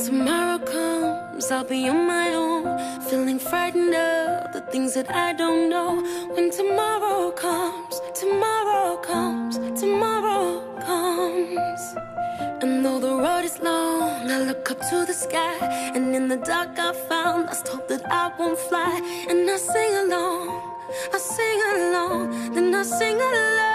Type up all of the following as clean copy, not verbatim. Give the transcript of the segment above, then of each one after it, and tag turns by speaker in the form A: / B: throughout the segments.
A: tomorrow comes, I'll be on my own, feeling frightened of the things that I don't know. When tomorrow comes, tomorrow comes, tomorrow comes. And though the road is long, I look up to the sky, and in the dark I found lost hope that I won't fly. And I sing along, I sing along, then I sing along.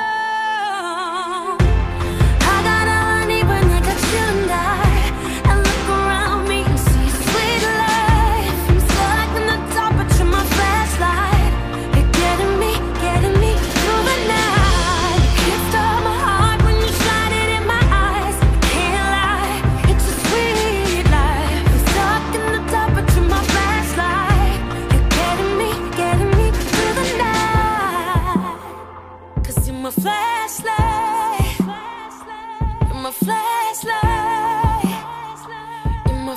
A: I got all I need when I got you and I look around me and see sweet life. I'm stuck in the dark, but you're my flashlight. You're getting me through the night. You can't stop my heart when you shine it in my eyes. Can't lie, it's a sweet life. I'm stuck in the dark, but you're my flashlight. You're getting me through the night. 'Cause you're my flashlight. You're my flashlight. You're my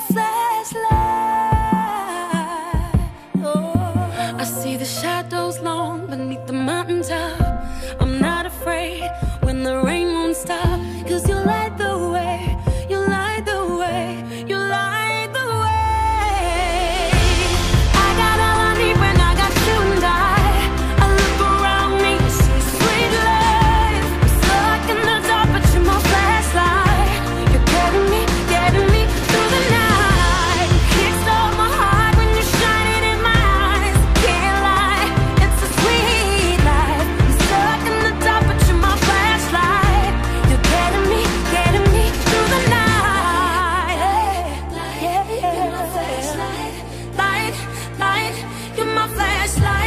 A: flashlight. Oh, I see the shadows long beneath the mountaintop. I'm not afraid when the rain won't stop. 'Cause you light the way, you light the way, you light the way. I got all I need when I got you and I look around me and see sweet life. I'm stuck in the dark, but you're my flashlight. You're getting me through the night. You can't stop my heart when you shine it in my eyes. Can't lie, it's a sweet life. I'm stuck in the dark, but you're my flashlight. You're getting me through the night. Yeah, yeah. You're my flashlight, light, you're my flashlight.